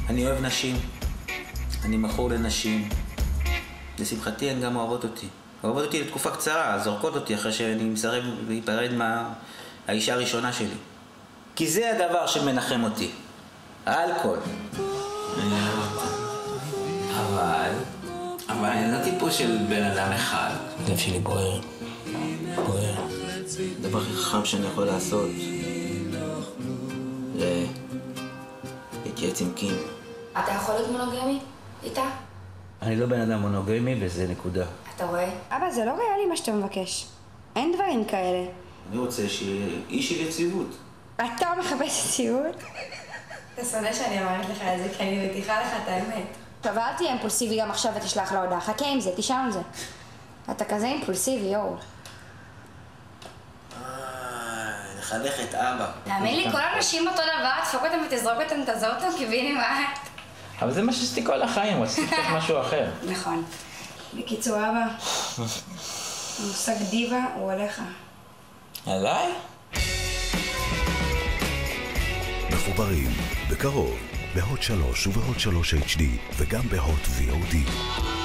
אני אוהב נשים. אני מכור לנשים. לשמחתי הן גם אוהבות אותי. אוהבות אותי לתקופה קצרה, זורקות אותי אחרי שאני מסרב להיפרד מהאישה הראשונה שלי. כי זה הדבר שמנחם אותי. האלכוהול. אני אוהב אותה. אבל אני לא טיפוס של בן אדם אחד. הלב שלי בוער. בוער. הדבר הכי חכם שאני יכול לעשות זה להתייעץ עם קים. אתה יכול להיות מונוגמי איתה? אני לא בן אדם מונוגמי וזה נקודה. אתה רואה? אבא, זה לא ריאלי מה שאתה מבקש. אין דברים כאלה. אני רוצה שיהיה איש של יציבות. אתה מחפש יציבות? אתה שונא שאני אמרת לך את זה, כי אני מתיחה לך את האמת. עכשיו, אל תהיה אימפולסיבי גם עכשיו ותשלח לה הודעה. חכה עם זה, תשאל על זה. אתה כזה אימפולסיבי, יואו. לחנך את אבא. תאמין לי, כל האנשים אותו דבר, תפוק אותם ותזרוק אותם, תעזור אותם, קיביני מה את. אבל זה מה שעשיתי כל החיים, רציתי קצת משהו אחר. נכון. בקיצור, אבא, המושג דיבה הוא עליך. עליי? מחוברים, בקרוב, בהוט 3 ובהוט 3 HD וגם בהוט VOD.